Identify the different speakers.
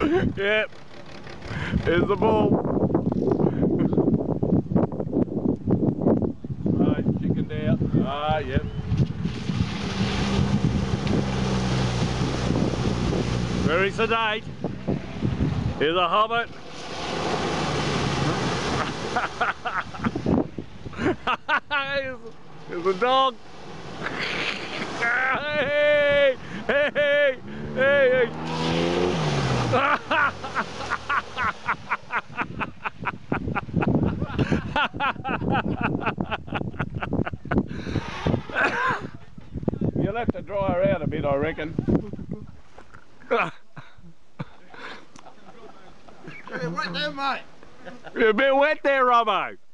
Speaker 1: Yep. Here's the bull. Right, chickened out. Ah, yep. Very sedate. Here's a hobbit. Here's a dog. Hey, hey, hey, hey, hey. You'll have to dry her out a bit, I reckon.
Speaker 2: You're wet there, mate.
Speaker 1: You're a bit wet there, Robbo.